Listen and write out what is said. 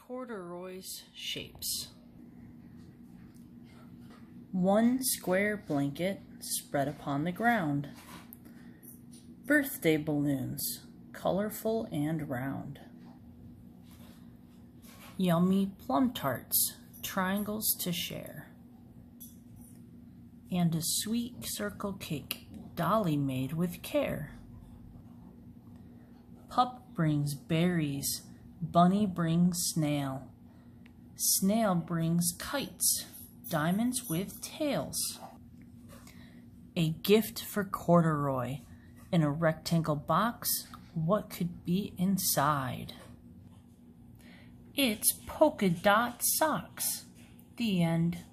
Corduroys Shapes. One square blanket spread upon the ground. Birthday balloons, colorful and round. Yummy plum tarts, triangles to share. And a sweet circle cake, Dolly made with care. Pup brings berries, Bunny brings snail. Snail brings kites, diamonds with tails. A gift for Corduroy. In a rectangle box, what could be inside? It's polka dot socks. The end.